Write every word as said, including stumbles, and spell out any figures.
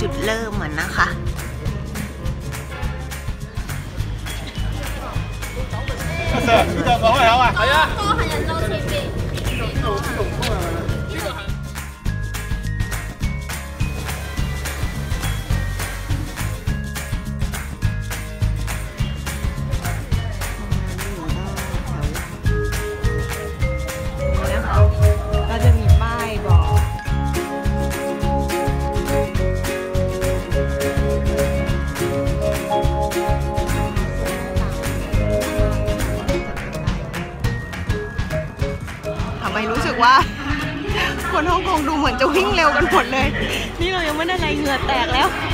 จุดเริ่มเหมือนนะคะ你就講開口啊！係啊， 多係人多前邊。 ก็จะมีป้ายบอกทำไมรู้สึกว่าคนฮ่องกงดูเหมือนจะวิ่งเร็วกันหมดเลยนี่เรายังไม่ได้อะไรเหงื่อแตกแล้ว